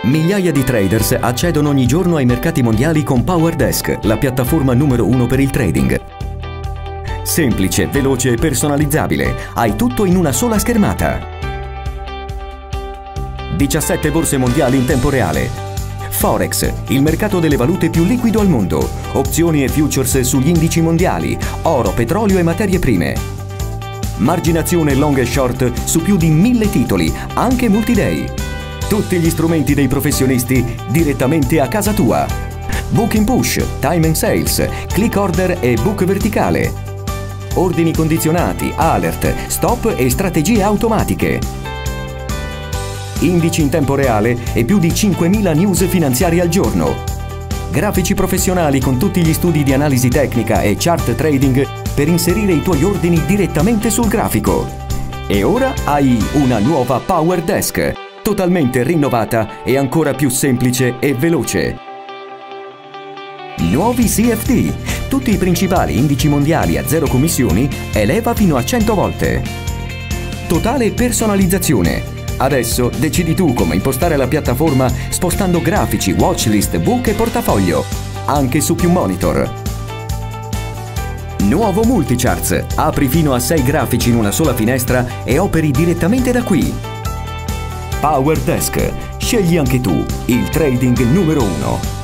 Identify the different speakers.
Speaker 1: Migliaia di traders accedono ogni giorno ai mercati mondiali con PowerDesk, la piattaforma numero 1 per il trading. Semplice, veloce e personalizzabile. Hai tutto in una sola schermata. 17 borse mondiali in tempo reale. Forex, il mercato delle valute più liquido al mondo. Opzioni e futures sugli indici mondiali. Oro, petrolio e materie prime. Marginazione long e short su più di 1000 titoli, anche multi-day. Tutti gli strumenti dei professionisti direttamente a casa tua. Book in push, time and sales, click order e book verticale. Ordini condizionati, alert, stop e strategie automatiche. Indici in tempo reale e più di 5.000 news finanziarie al giorno. Grafici professionali con tutti gli studi di analisi tecnica e chart trading per inserire i tuoi ordini direttamente sul grafico. E ora hai una nuova PowerDesk, totalmente rinnovata e ancora più semplice e veloce. Nuovi CFD, tutti i principali indici mondiali a zero commissioni, eleva fino a 100 volte. Totale personalizzazione. Adesso decidi tu come impostare la piattaforma spostando grafici, watchlist, book e portafoglio, anche su più monitor. Nuovo Multicharts, apri fino a 6 grafici in una sola finestra e operi direttamente da qui. PowerDesk, scegli anche tu il trading numero 1.